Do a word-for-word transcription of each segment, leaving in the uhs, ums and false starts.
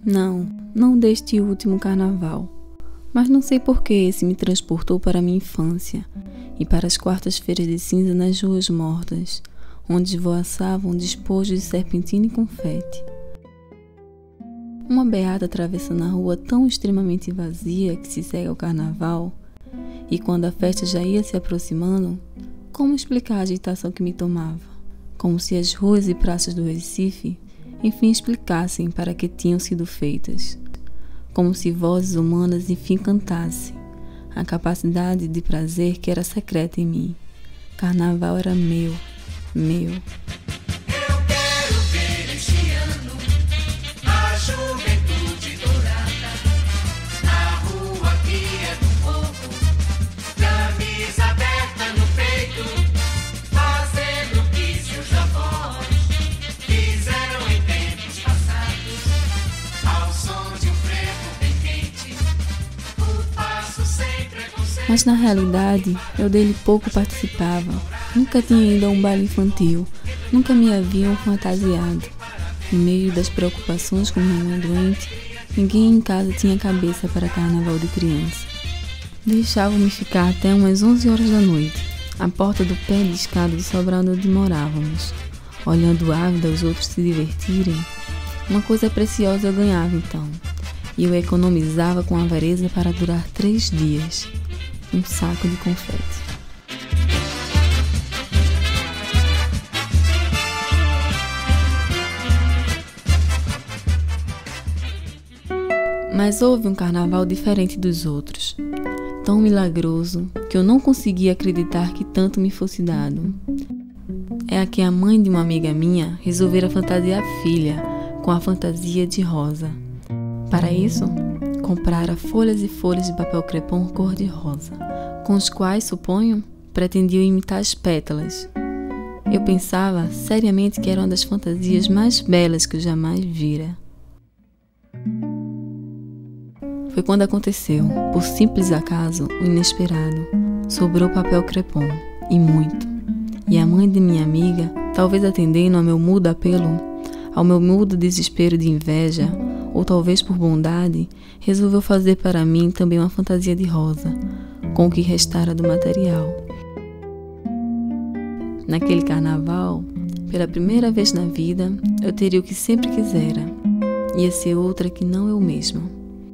Não, não deste último carnaval. Mas não sei por que esse me transportou para a minha infância e para as quartas-feiras de cinza nas ruas mortas, onde esvoaçavam despojos de serpentina e confete. Uma beata atravessando a rua tão extremamente vazia que se segue ao carnaval, e quando a festa já ia se aproximando, como explicar a agitação que me tomava? Como se as ruas e praças do Recife enfim explicassem para que tinham sido feitas. Como se vozes humanas enfim cantassem a capacidade de prazer que era secreta em mim. Carnaval era meu, meu. Eu quero ver este ano a juventude dourada na rua que é do povo, camisa aberta no peito, fazendo o que seus avós fizeram em tempos passados, ao som de um frevo bem quente, o passo sem preconceito. Mas na realidade, eu dele pouco participava. Nunca tinha ido a um baile infantil, nunca me haviam fantasiado. No meio das preocupações com minha mãe doente, ninguém em casa tinha cabeça para carnaval de criança. Deixavam-me ficar até umas onze horas da noite, à porta do pé de escada do sobrado onde morávamos, olhando ávida os outros se divertirem. Uma coisa preciosa eu ganhava então, e eu economizava com avareza para durar três dias. Um saco de confete. Mas houve um carnaval diferente dos outros, tão milagroso que eu não conseguia acreditar que tanto me fosse dado. É a que a mãe de uma amiga minha resolvera fantasiar a filha com a fantasia de rosa. Para isso, comprara folhas e folhas de papel crepom cor-de-rosa, com os quais, suponho, pretendiam imitar as pétalas. Eu pensava seriamente que era uma das fantasias mais belas que eu jamais vira. Foi quando aconteceu, por simples acaso, o inesperado. Sobrou papel crepom, e muito. E a mãe de minha amiga, talvez atendendo ao meu mudo apelo, ao meu mudo desespero de inveja, ou talvez por bondade, resolveu fazer para mim também uma fantasia de rosa, com o que restara do material. Naquele carnaval, pela primeira vez na vida, eu teria o que sempre quisera. Ia ser outra que não eu mesma.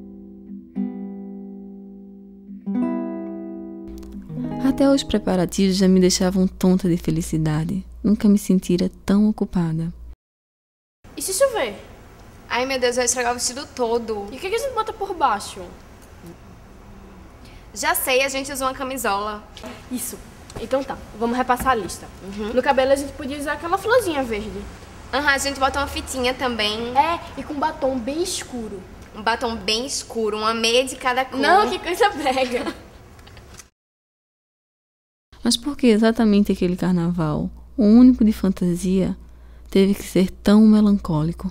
Até os preparativos já me deixavam tonta de felicidade. Nunca me sentira tão ocupada. E se chover? Ai, meu Deus, vai estragar o vestido todo. E o que a gente bota por baixo? Já sei, a gente usa uma camisola. Isso. Então tá, vamos repassar a lista. Uhum. No cabelo a gente podia usar aquela florzinha verde. Aham, a gente bota uma fitinha também. É, e com batom bem escuro. Um batom bem escuro, uma meia de cada cor. Não, que coisa brega. Mas por que exatamente aquele carnaval, o único de fantasia, teve que ser tão melancólico?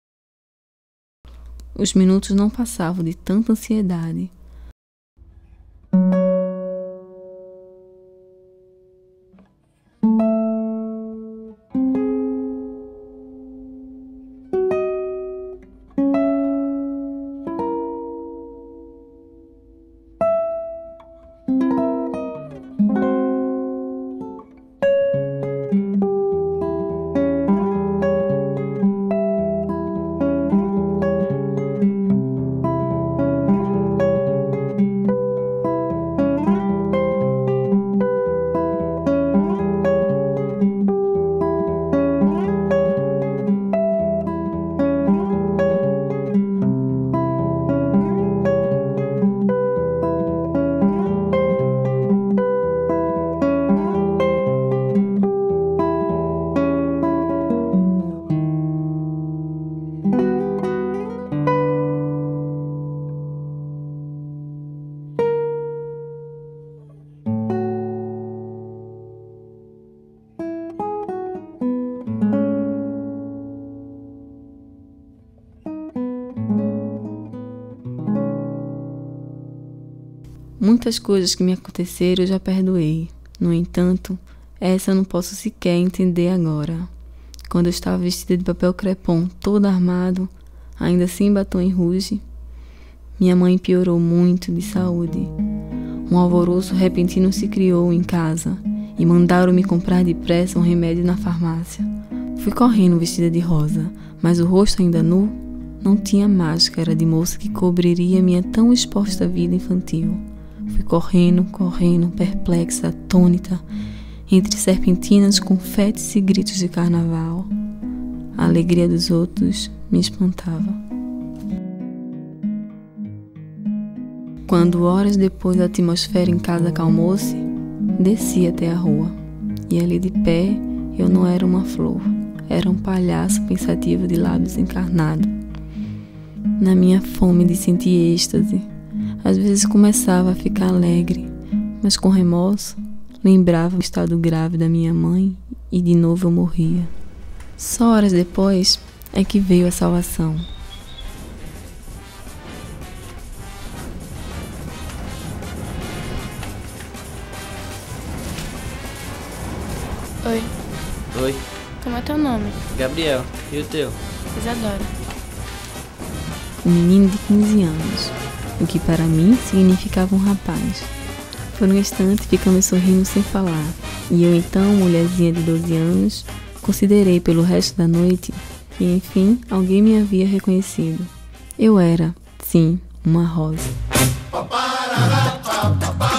Os minutos não passavam de tanta ansiedade. Muitas coisas que me aconteceram eu já perdoei. No entanto, essa eu não posso sequer entender agora. Quando eu estava vestida de papel crepom, todo armado, ainda sem batom em rouge. Minha mãe piorou muito de saúde. Um alvoroço repentino se criou em casa e mandaram me comprar depressa um remédio na farmácia. Fui correndo vestida de rosa, mas o rosto ainda nu não tinha máscara de moça que cobriria minha tão exposta vida infantil. Fui correndo, correndo, perplexa, atônita, entre serpentinas, confetes e gritos de carnaval. A alegria dos outros me espantava. Quando horas depois a atmosfera em casa acalmou-se, desci até a rua. E ali de pé eu não era uma flor, era um palhaço pensativo de lábios encarnados. Na minha fome de sentir êxtase, às vezes começava a ficar alegre, mas com remorso lembrava o estado grave da minha mãe e de novo eu morria. Só horas depois é que veio a salvação. Oi, Oi, como é teu nome? Gabriel. E o teu? Isadora. Um menino de quinze anos, o que para mim significava um rapaz. Por um instante ficamos sorrindo sem falar, e eu então, mulherzinha de doze anos, considerei pelo resto da noite que enfim alguém me havia reconhecido. Eu era, sim, uma rosa.